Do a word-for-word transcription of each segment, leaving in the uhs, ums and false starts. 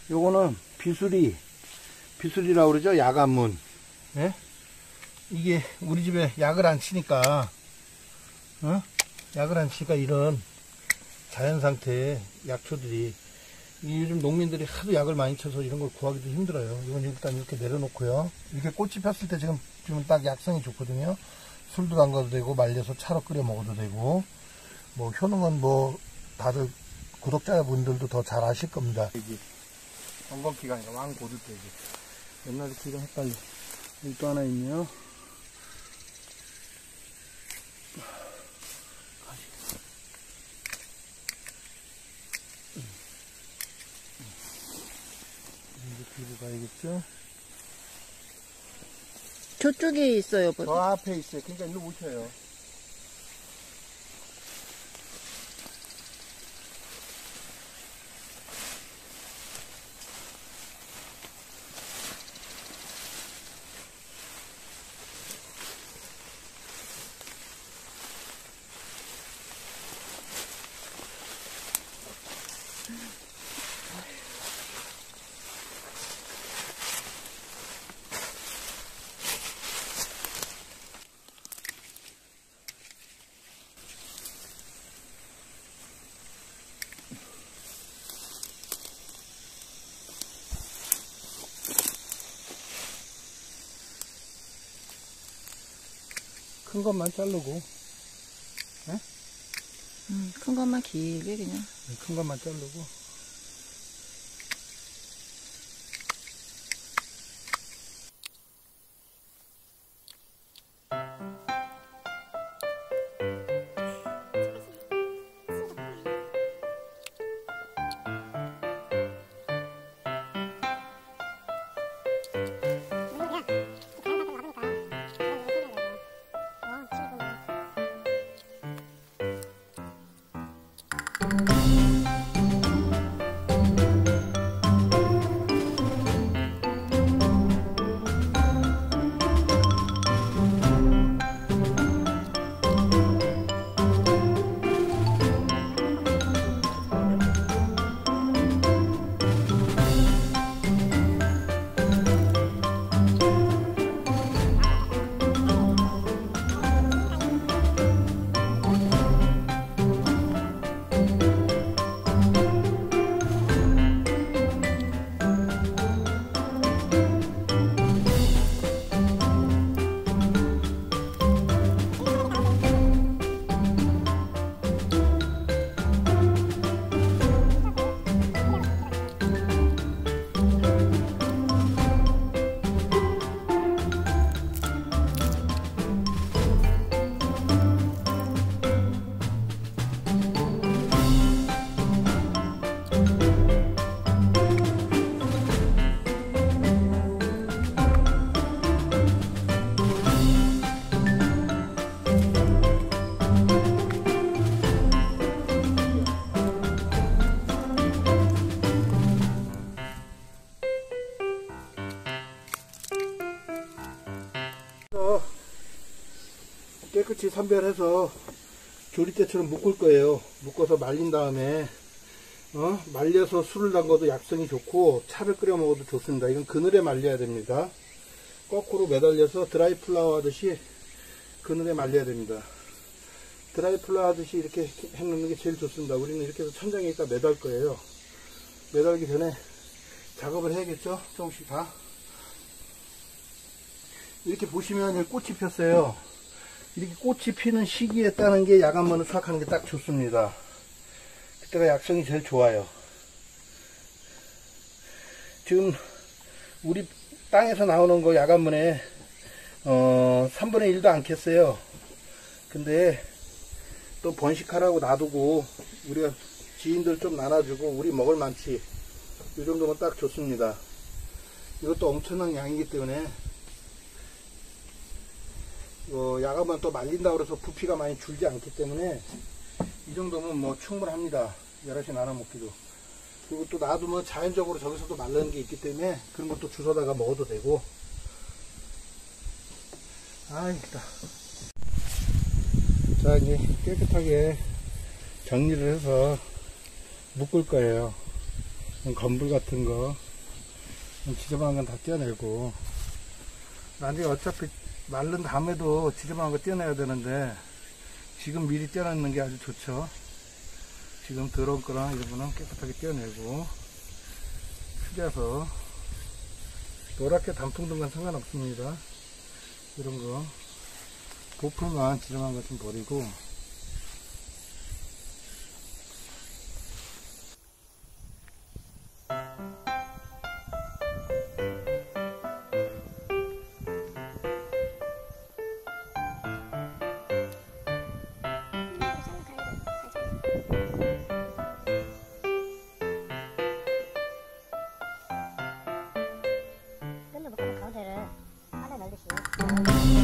요거는 비수리, 비수리라고 그러죠? 야간문. 예? 이게 우리 집에 약을 안 치니까, 어? 약을 안 치니까 이런 자연 상태의 약초들이, 이 요즘 농민들이 하도 약을 많이 쳐서 이런 걸 구하기도 힘들어요. 이건 일단 이렇게 내려놓고요. 이렇게 꽃이 폈을 때 지금, 지금 딱 약성이 좋거든요. 술도 담가도 되고, 말려서 차로 끓여 먹어도 되고, 뭐, 효능은 뭐, 다들 구독자분들도 더 잘 아실 겁니다. 이게 건건기가 아니라 왕고들빼기. 옛날에 기가 헷갈려. 여기 또 하나 있네요. 이제 뒤로 가야겠죠? 저쪽에 있어요, 저 앞에 있어요. 그러니까 일로 오셔요. 큰 것만 자르고, 예? 음, 큰 것만 길게 그냥. 큰 것만 자르고. 깨끗이 선별해서 조리대처럼 묶을 거예요. 묶어서 말린 다음에 어? 말려서 술을 담궈도 약성이 좋고 차를 끓여 먹어도 좋습니다. 이건 그늘에 말려야 됩니다. 거꾸로 매달려서 드라이 플라워 하듯이 그늘에 말려야 됩니다. 드라이 플라워 하듯이 이렇게 해놓는 게 제일 좋습니다. 우리는 이렇게 해서 천장에다 매달 거예요. 매달기 전에 작업을 해야겠죠? 조금씩 다. 이렇게 보시면 여기 꽃이 폈어요. 이렇게 꽃이 피는 시기에 따는 게 야간문을 수확하는 게 딱 좋습니다. 그때가 약성이 제일 좋아요. 지금 우리 땅에서 나오는 거 야간문에 어, 삼분의 일도 안 캤어요. 근데 또 번식하라고 놔두고 우리가 지인들 좀 나눠주고 우리 먹을 만치 이 정도면 딱 좋습니다. 이것도 엄청난 양이기 때문에 어, 야간만 또 말린다고 그래서 부피가 많이 줄지 않기 때문에 이 정도면 뭐 충분합니다. 여럿이 나눠 먹기도. 그리고 또 놔두면 자연적으로 저기서도 말르는 게 있기 때문에 그런 것도 주워다가 먹어도 되고. 아이다. 자, 이제 깨끗하게 정리를 해서 묶을 거예요. 건불 같은 거 지저분한 건 다 떼어내고, 나중에 어차피 마른 다음에도 지저분한 거 떼어내야 되는데 지금 미리 떼어내는 게 아주 좋죠. 지금 더러운 거랑 이런 거는 깨끗하게 떼어내고, 휴대서 노랗게 단풍등 건 상관없습니다. 이런 거 보풀만 지저분한 거 좀 버리고, 가운데를 안에 넣듯이.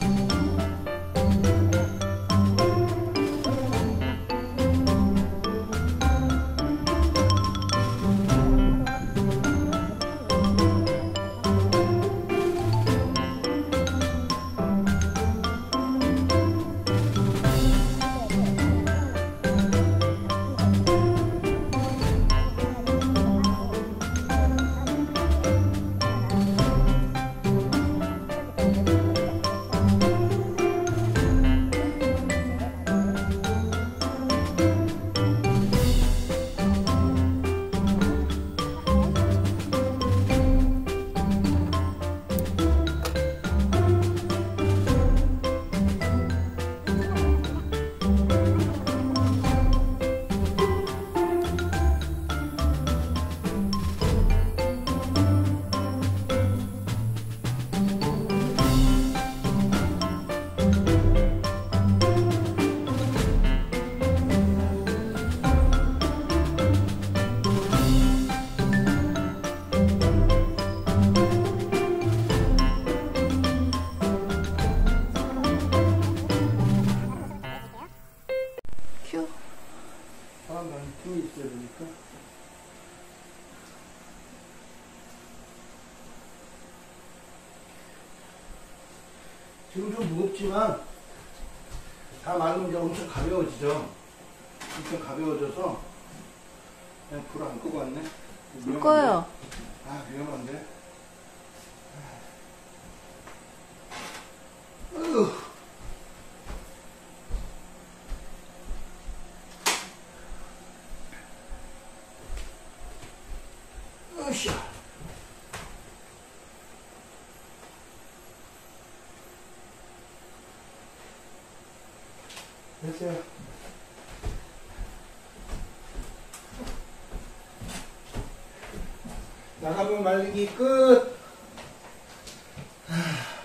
큐. 사람들은 힘이 있어야 되니까. 지금 좀 무겁지만 다 말르면 이제 엄청 가벼워지죠. 엄청 가벼워져서 그냥 불 안 끄고 왔네. 불 꺼요. 아, 위험한데. 으. 으쌰. 됐어요. 나가면 말리기 끝.